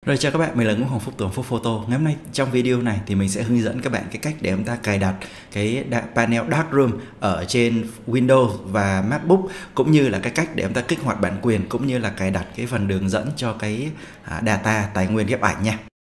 Rồi chào các bạn, mình là Nguyễn Hoàng Phúc từ Phúc Photo. Ngày hôm nay trong video này thì mình sẽ hướng dẫn các bạn cái cách để chúng ta cài đặt cái panel Darkroom ở trên Windows và MacBook, cũng như là cái cách để chúng ta kích hoạt bản quyền cũng như là cài đặt cái phần đường dẫn cho cái data tài nguyên ghép ảnh nha.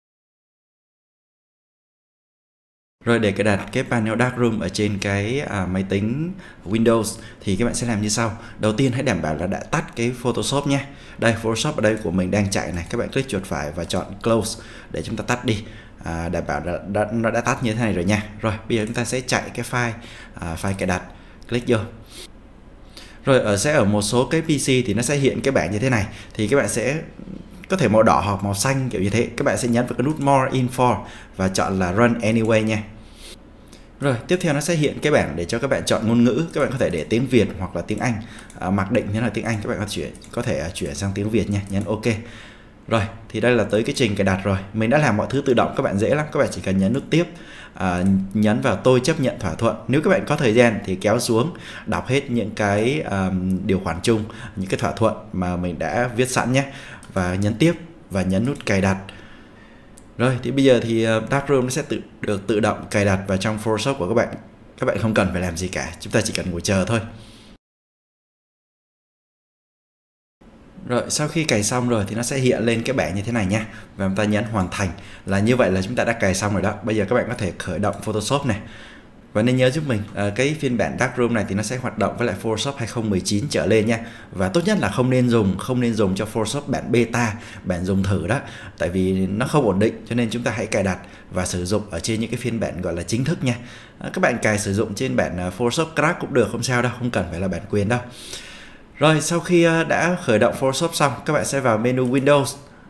Rồi để cài đặt cái panel Darkroom ở trên cái máy tính Windows thì các bạn sẽ làm như sau. Đầu tiên hãy đảm bảo là đã tắt cái Photoshop nhé. Đây, Photoshop ở đây của mình đang chạy này. Các bạn click chuột phải và chọn Close để chúng ta tắt đi. Đảm bảo là nó đã tắt như thế này rồi nha. Rồi bây giờ chúng ta sẽ chạy cái file cài đặt. Click vô. Rồi sẽ ở một số cái PC thì nó sẽ hiện cái bảng như thế này. Thì các bạn sẽ có thể màu đỏ hoặc màu xanh kiểu như thế. Các bạn sẽ nhấn vào cái nút More Info và chọn là Run Anyway nha. Rồi tiếp theo nó sẽ hiện cái bảng để cho các bạn chọn ngôn ngữ. Các bạn có thể để tiếng Việt hoặc là tiếng Anh. Mặc định thế là tiếng Anh, các bạn có thể chuyển sang tiếng Việt nha. Nhấn OK. Rồi thì đây là tới cái trình cài đặt rồi. Mình đã làm mọi thứ tự động, các bạn dễ lắm. Các bạn chỉ cần nhấn nút tiếp, nhấn vào tôi chấp nhận thỏa thuận. Nếu các bạn có thời gian thì kéo xuống đọc hết những cái điều khoản chung, những cái thỏa thuận mà mình đã viết sẵn nhé, và nhấn tiếp và nhấn nút cài đặt. Rồi thì bây giờ thì Darkroom nó sẽ được tự động cài đặt vào trong Photoshop của các bạn. Các bạn không cần phải làm gì cả, chúng ta chỉ cần ngồi chờ thôi. Rồi sau khi cài xong rồi thì nó sẽ hiện lên cái bảng như thế này nha. Và chúng ta nhấn hoàn thành, là như vậy là chúng ta đã cài xong rồi đó. Bây giờ các bạn có thể khởi động Photoshop này. Và nên nhớ giúp mình cái phiên bản Darkroom này thì nó sẽ hoạt động với lại Photoshop 2019 trở lên nha. Và tốt nhất là không nên dùng cho Photoshop bản beta, bản dùng thử đó. Tại vì nó không ổn định, cho nên chúng ta hãy cài đặt và sử dụng ở trên những cái phiên bản gọi là chính thức nha. Các bạn cài sử dụng trên bản Photoshop Crack cũng được, không sao đâu, không cần phải là bản quyền đâu. Rồi sau khi đã khởi động Photoshop xong, các bạn sẽ vào menu Windows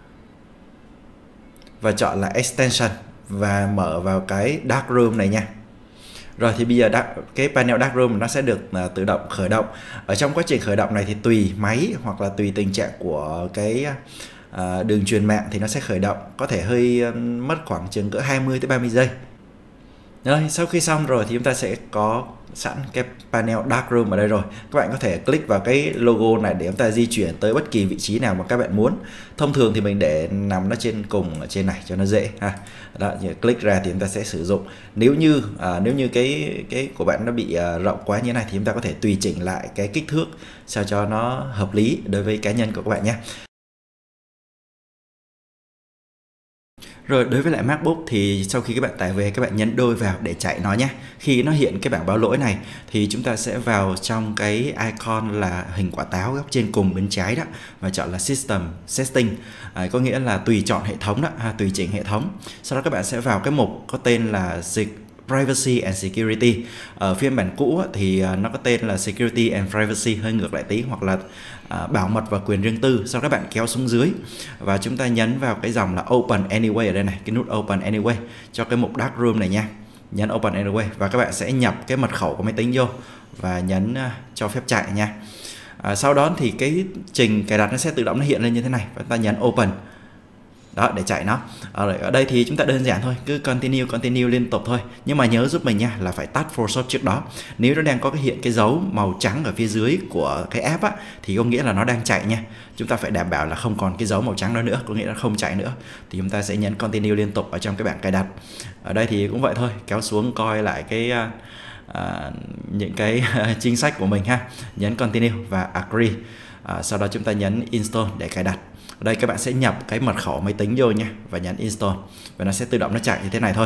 và chọn là Extension và mở vào cái Darkroom này nha. Rồi thì bây giờ cái panel Darkroom nó sẽ được tự động khởi động. Ở trong quá trình khởi động này thì tùy máy hoặc là tùy tình trạng của cái đường truyền mạng thì nó sẽ khởi động, có thể hơi mất khoảng chừng cỡ 20 tới 30 giây. Rồi sau khi xong rồi thì chúng ta sẽ có sẵn cái panel Darkroom ở đây rồi. Các bạn có thể click vào cái logo này để chúng ta di chuyển tới bất kỳ vị trí nào mà các bạn muốn. Thông thường thì mình để nằm nó trên cùng ở trên này cho nó dễ ha. Đó, click ra thì chúng ta sẽ sử dụng. Nếu như cái của bạn nó bị rộng quá như thế này thì chúng ta có thể tùy chỉnh lại cái kích thước sao cho nó hợp lý đối với cá nhân của các bạn nhé. Rồi đối với lại MacBook thì sau khi các bạn tải về, các bạn nhấn đôi vào để chạy nó nhé. Khi nó hiện cái bảng báo lỗi này thì chúng ta sẽ vào trong cái icon là hình quả táo góc trên cùng bên trái đó và chọn là System Setting, có nghĩa là tùy chọn hệ thống đó, tùy chỉnh hệ thống. Sau đó các bạn sẽ vào cái mục có tên là Privacy and Security. Ở phiên bản cũ thì nó có tên là Security and Privacy, hơi ngược lại tí, hoặc là bảo mật và quyền riêng tư. Sau đó các bạn kéo xuống dưới và chúng ta nhấn vào cái dòng là Open Anyway ở đây này, cái nút Open Anyway cho cái mục Darkroom này nha. Nhấn Open Anyway và các bạn sẽ nhập cái mật khẩu của máy tính vô và nhấn cho phép chạy nha. Sau đó thì cái trình cài đặt nó sẽ tự động nó hiện lên như thế này và ta nhấn Open. Đó, để chạy nó. Ở đây thì chúng ta đơn giản thôi, cứ continue liên tục thôi. Nhưng mà nhớ giúp mình nha là phải tắt Photoshop trước đó. Nếu nó đang có hiện cái dấu màu trắng ở phía dưới của cái app á, thì có nghĩa là nó đang chạy nha. Chúng ta phải đảm bảo là không còn cái dấu màu trắng đó nữa, có nghĩa là không chạy nữa. Thì chúng ta sẽ nhấn continue liên tục ở trong cái bảng cài đặt. Ở đây thì cũng vậy thôi, kéo xuống coi lại cái những cái chính sách của mình ha. Nhấn continue và agree. Sau đó chúng ta nhấn install để cài đặt. Ở đây các bạn sẽ nhập cái mật khẩu máy tính vô nha và nhấn install và nó sẽ tự động nó chạy như thế này thôi.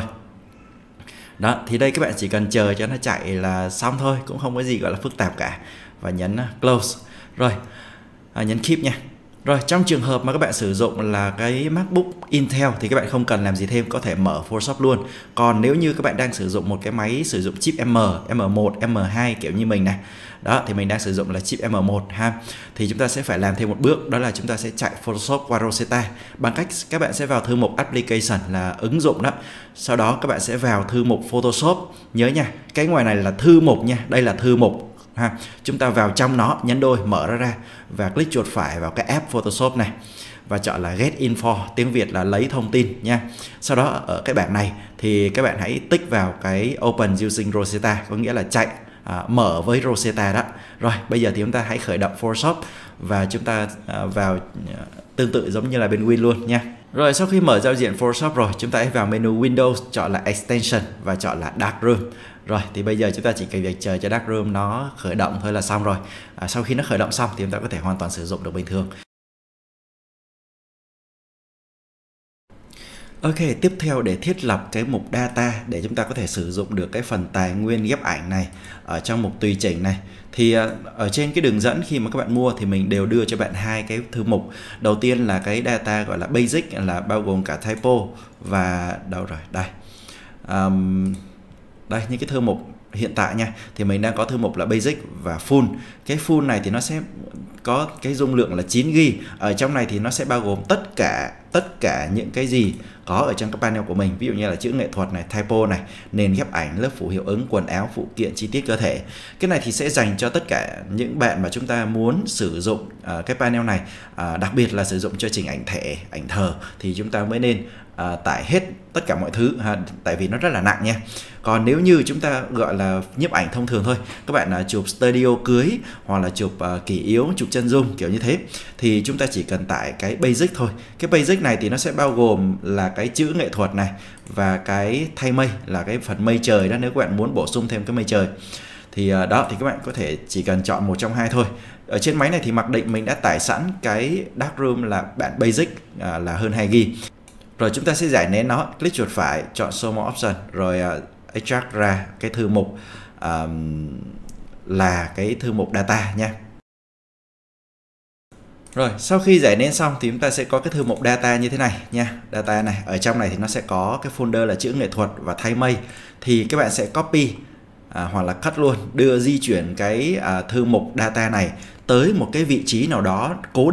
Đó, thì đây các bạn chỉ cần chờ cho nó chạy là xong thôi, cũng không có gì gọi là phức tạp cả. Và nhấn close. Rồi, nhấn keep nha. Rồi trong trường hợp mà các bạn sử dụng là cái MacBook Intel thì các bạn không cần làm gì thêm, có thể mở Photoshop luôn. Còn nếu như các bạn đang sử dụng một cái máy sử dụng chip M1, M2 kiểu như mình này, đó thì mình đang sử dụng là chip M1 ha, thì chúng ta sẽ phải làm thêm một bước, đó là chúng ta sẽ chạy Photoshop qua Rosetta bằng cách các bạn sẽ vào thư mục Application là ứng dụng đó. Sau đó các bạn sẽ vào thư mục Photoshop, nhớ nha, cái ngoài này là thư mục nha, đây là thư mục ha. Chúng ta vào trong nó, nhấn đôi mở nó ra và click chuột phải vào cái app Photoshop này và chọn là Get Info, tiếng Việt là lấy thông tin nha. Sau đó ở cái bảng này thì các bạn hãy tích vào cái Open using Rosetta, có nghĩa là chạy mở với Rosetta đó. Rồi bây giờ thì chúng ta hãy khởi động Photoshop và chúng ta vào tương tự giống như là bên Win luôn nha. Rồi sau khi mở giao diện Photoshop rồi, chúng ta hãy vào menu Windows, chọn là Extension và chọn là Darkroom. Rồi thì bây giờ chúng ta chỉ cần việc chờ cho Darkroom nó khởi động thôi là xong rồi. Sau khi nó khởi động xong thì chúng ta có thể hoàn toàn sử dụng được bình thường. Ok, tiếp theo để thiết lập cái mục data để chúng ta có thể sử dụng được cái phần tài nguyên ghép ảnh này ở trong mục tùy chỉnh này. Thì ở trên cái đường dẫn khi mà các bạn mua thì mình đều đưa cho bạn hai cái thư mục. Đầu tiên là cái data gọi là basic, là bao gồm cả typo và đâu rồi đây. Đây những cái thư mục hiện tại nha, thì mình đang có thư mục là basic và full. Cái full này thì nó sẽ có cái dung lượng là 9GB. Ở trong này thì nó sẽ bao gồm tất cả những cái gì có ở trong cái panel của mình, ví dụ như là chữ nghệ thuật này, typo này, nền ghép ảnh, lớp phủ hiệu ứng, quần áo, phụ kiện, chi tiết cơ thể. Cái này thì sẽ dành cho tất cả những bạn mà chúng ta muốn sử dụng cái panel này, đặc biệt là sử dụng cho chỉnh ảnh thể, ảnh thờ thì chúng ta mới nên tải hết tất cả mọi thứ tại vì nó rất là nặng nha. Còn nếu như chúng ta gọi là nhiếp ảnh thông thường thôi, các bạn chụp studio cưới hoặc là chụp kỷ yếu, chụp chân dung kiểu như thế, thì chúng ta chỉ cần tải cái basic thôi. Cái basic này thì nó sẽ bao gồm là cái chữ nghệ thuật này và cái thay mây là cái phần mây trời đó, nếu các bạn muốn bổ sung thêm cái mây trời. Thì đó thì các bạn có thể chỉ cần chọn một trong hai thôi. Ở trên máy này thì mặc định mình đã tải sẵn cái Darkroom là bản basic là hơn 2GB. Rồi chúng ta sẽ giải nén nó, click chuột phải, chọn Show More Option, rồi extract ra cái thư mục là cái thư mục data nha. Rồi sau khi giải nén xong thì chúng ta sẽ có cái thư mục data như thế này nha. Data này, ở trong này thì nó sẽ có cái folder là chữ nghệ thuật và thay mây. Thì các bạn sẽ copy hoặc là cut luôn, di chuyển cái thư mục data này tới một cái vị trí nào đó cố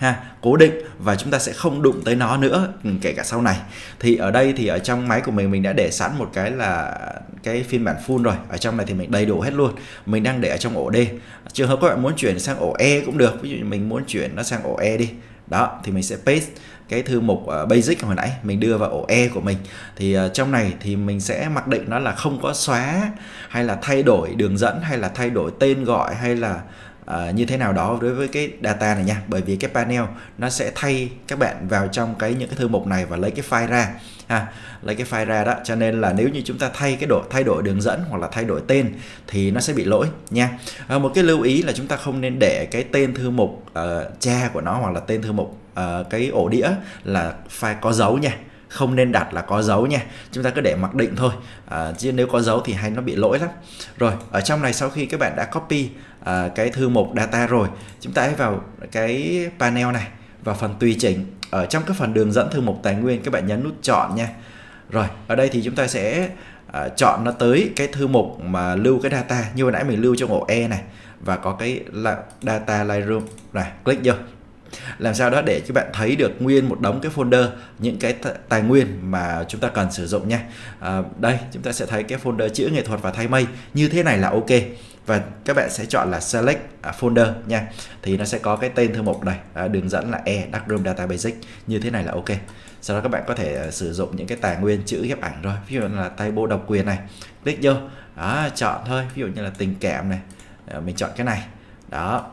định và chúng ta sẽ không đụng tới nó nữa kể cả sau này. Thì ở đây thì ở trong máy của mình đã để sẵn một cái là cái phiên bản full rồi. Ở trong này thì mình đầy đủ hết luôn. Mình đang để ở trong ổ D. Trường hợp các bạn muốn chuyển sang ổ E cũng được. Ví dụ mình muốn chuyển nó sang ổ E đi. Đó thì mình sẽ paste cái thư mục basic hồi nãy mình đưa vào ổ E của mình. Thì trong này thì mình sẽ mặc định nó là không có xóa hay là thay đổi đường dẫn hay là thay đổi tên gọi hay là như thế nào đó đối với cái data này nha. Bởi vì cái panel nó sẽ thay các bạn vào trong những cái thư mục này và lấy cái file ra lấy cái file ra đó, cho nên là nếu như chúng ta thay đổi đường dẫn hoặc là thay đổi tên thì nó sẽ bị lỗi nha. Một cái lưu ý là chúng ta không nên để cái tên thư mục cha của nó hoặc là tên thư mục cái ổ đĩa là file có dấu nha. Không nên đặt là có dấu nha, chúng ta cứ để mặc định thôi, chứ nếu có dấu thì hay nó bị lỗi lắm. Rồi ở trong này sau khi các bạn đã copy cái thư mục data rồi, chúng ta hãy vào cái panel này, vào phần tùy chỉnh, ở trong cái phần đường dẫn thư mục tài nguyên các bạn nhấn nút chọn nha. Rồi ở đây thì chúng ta sẽ chọn nó tới cái thư mục mà lưu cái data như hồi nãy mình lưu trong ổ E này, và có cái data Lightroom này, click vô. Làm sao đó để các bạn thấy được nguyên một đống cái folder những cái tài nguyên mà chúng ta cần sử dụng nha. Đây chúng ta sẽ thấy cái folder chữ nghệ thuật và thay mây như thế này là ok, và các bạn sẽ chọn là select folder nha, thì nó sẽ có cái tên thư mục này, đường dẫn là E Darkroom Data Basic, như thế này là ok. Sau đó các bạn có thể sử dụng những cái tài nguyên chữ ghép ảnh rồi, ví dụ là typo độc quyền này, click vô đó, chọn thôi, ví dụ như là tình cảm này, mình chọn cái này đó,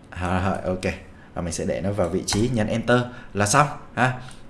ok, và mình sẽ để nó vào vị trí, nhấn enter là xong ha.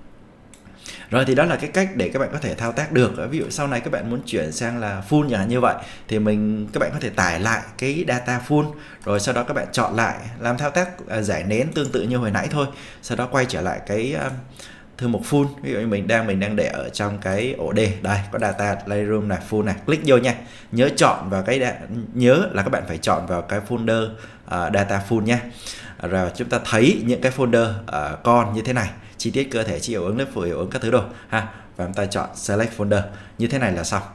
Rồi thì đó là cái cách để các bạn có thể thao tác được. Ví dụ sau này các bạn muốn chuyển sang là full chẳng hạn như vậy thì các bạn có thể tải lại cái data full, rồi sau đó các bạn chọn lại làm thao tác giải nén tương tự như hồi nãy thôi. Sau đó quay trở lại cái thư mục full, ví dụ như mình đang để ở trong cái ổ D đây, có data Lightroom này, full này, click vô nha. Nhớ chọn vào nhớ là các bạn phải chọn vào cái folder data full nha. Rồi chúng ta thấy những cái folder con như thế này, chi tiết cơ thể, chi hiệu ứng, lớp phủ hiệu ứng các thứ đồ ha, và chúng ta chọn select folder như thế này là xong.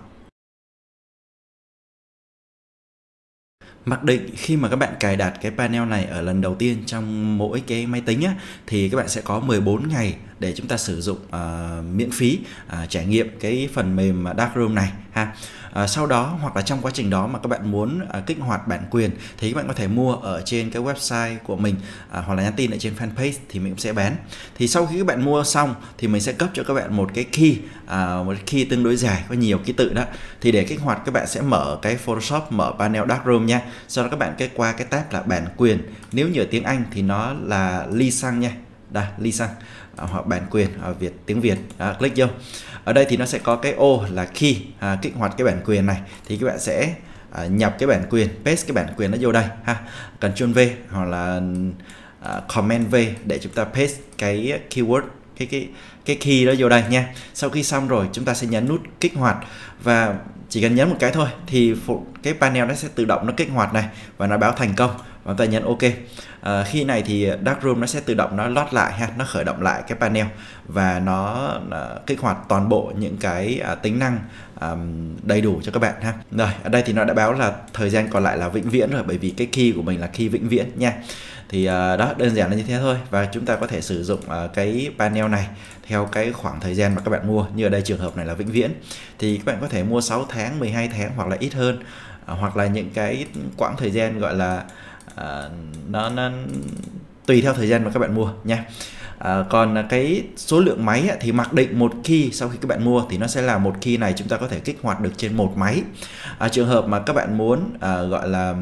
Mặc định khi mà các bạn cài đặt cái panel này ở lần đầu tiên trong mỗi cái máy tính á, thì các bạn sẽ có 14 ngày để chúng ta sử dụng miễn phí trải nghiệm cái phần mềm Darkroom này ha. Sau đó hoặc là trong quá trình đó mà các bạn muốn kích hoạt bản quyền thì các bạn có thể mua ở trên cái website của mình, hoặc là nhắn tin ở trên fanpage thì mình cũng sẽ bán. Thì sau khi các bạn mua xong thì mình sẽ cấp cho các bạn một cái key tương đối dài, có nhiều ký tự đó. Thì để kích hoạt các bạn sẽ mở cái Photoshop, mở panel Darkroom nha. Sau đó các bạn qua cái tab là bản quyền, nếu như ở tiếng Anh thì nó là license nha. Đây, license. hoặc bản quyền tiếng Việt. Đó, click vô. Ở đây thì nó sẽ có cái ô là khi kích hoạt cái bản quyền này thì các bạn sẽ nhập cái bản quyền, paste cái bản quyền nó vô đây ha. Ctrl V hoặc là Command V để chúng ta paste cái keyword, cái key đó vô đây nha. Sau khi xong rồi chúng ta sẽ nhấn nút kích hoạt và chỉ cần nhấn một cái thôi thì cái panel nó sẽ tự động nó kích hoạt này và nó báo thành công và ta nhấn OK. Khi này thì Darkroom nó sẽ tự động nó load lại ha, nó khởi động lại cái panel và nó kích hoạt toàn bộ những cái tính năng đầy đủ cho các bạn ha. Rồi, ở đây thì nó đã báo là thời gian còn lại là vĩnh viễn rồi, bởi vì cái key của mình là key vĩnh viễn nha. Thì đó, đơn giản là như thế thôi, và chúng ta có thể sử dụng cái panel này theo cái khoảng thời gian mà các bạn mua. Như ở đây trường hợp này là vĩnh viễn thì các bạn có thể mua 6 tháng, 12 tháng hoặc là ít hơn, hoặc là những cái quãng thời gian gọi là nó tùy theo thời gian mà các bạn mua nha. Còn cái số lượng máy thì mặc định một key sau khi các bạn mua thì nó sẽ là một key này chúng ta có thể kích hoạt được trên một máy. Trường hợp mà các bạn muốn gọi là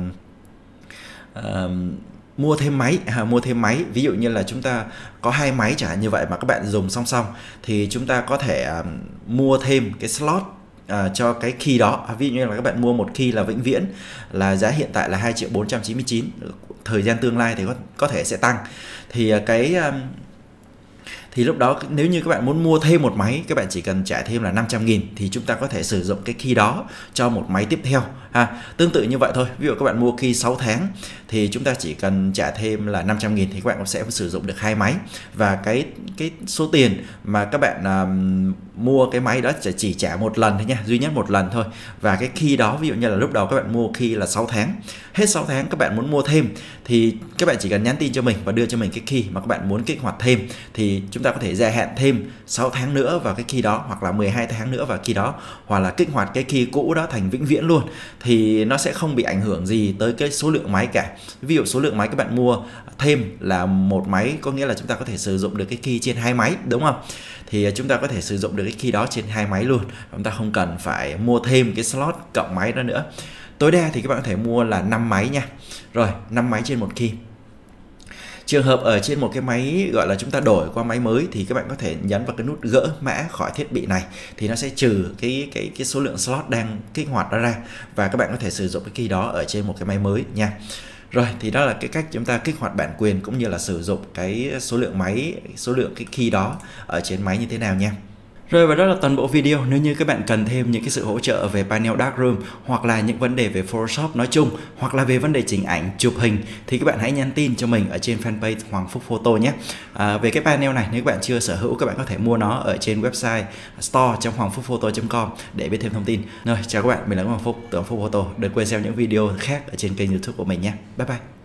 mua thêm máy, ví dụ như là chúng ta có 2 máy chẳng hạn như vậy mà các bạn dùng song song thì chúng ta có thể mua thêm cái slot cho cái key đó. Ví dụ như là các bạn mua một key là vĩnh viễn là giá hiện tại là 2.499.000, thời gian tương lai thì có thể sẽ tăng, thì lúc đó nếu như các bạn muốn mua thêm một máy, các bạn chỉ cần trả thêm là 500.000 thì chúng ta có thể sử dụng cái key đó cho một máy tiếp theo ha. Tương tự như vậy thôi, ví dụ các bạn mua key 6 tháng thì chúng ta chỉ cần trả thêm là 500.000 thì các bạn cũng sẽ sử dụng được 2 máy, và cái số tiền mà các bạn mua cái máy đó chỉ trả một lần thôi nha, duy nhất một lần thôi. Và cái key đó, ví dụ như là lúc đầu các bạn mua key là 6 tháng, hết 6 tháng các bạn muốn mua thêm thì các bạn chỉ cần nhắn tin cho mình và đưa cho mình cái key mà các bạn muốn kích hoạt thêm, thì chúng ta có thể gia hạn thêm 6 tháng nữa vào cái key đó, hoặc là 12 tháng nữa vào key đó, hoặc là kích hoạt cái key cũ đó thành vĩnh viễn luôn, thì nó sẽ không bị ảnh hưởng gì tới cái số lượng máy cả. Ví dụ số lượng máy các bạn mua thêm là một máy, có nghĩa là chúng ta có thể sử dụng được cái key trên 2 máy, đúng không? Thì chúng ta có thể sử dụng được cái key đó trên 2 máy luôn, chúng ta không cần phải mua thêm cái slot cộng máy đó nữa. Tối đa thì các bạn có thể mua là 5 máy nha. Rồi, 5 máy trên một key. Trường hợp ở trên một cái máy gọi là chúng ta đổi qua máy mới thì các bạn có thể nhấn vào cái nút gỡ mã khỏi thiết bị này, thì nó sẽ trừ cái số lượng slot đang kích hoạt đó ra, và các bạn có thể sử dụng cái key đó ở trên một cái máy mới nha. Rồi, thì đó là cái cách chúng ta kích hoạt bản quyền cũng như là sử dụng cái số lượng cái key đó ở trên máy như thế nào nha. Rồi, và đó là toàn bộ video. Nếu như các bạn cần thêm những cái sự hỗ trợ về panel Darkroom, hoặc là những vấn đề về Photoshop nói chung, hoặc là về vấn đề chỉnh ảnh, chụp hình, thì các bạn hãy nhắn tin cho mình ở trên fanpage Hoàng Phúc Photo nhé. Về cái panel này, nếu các bạn chưa sở hữu, các bạn có thể mua nó ở trên website store.hoangphucphoto.com để biết thêm thông tin. Rồi, chào các bạn, mình là Hoàng Phúc từ Hoàng Phúc Photo. Đừng quên xem những video khác ở trên kênh YouTube của mình nhé. Bye bye.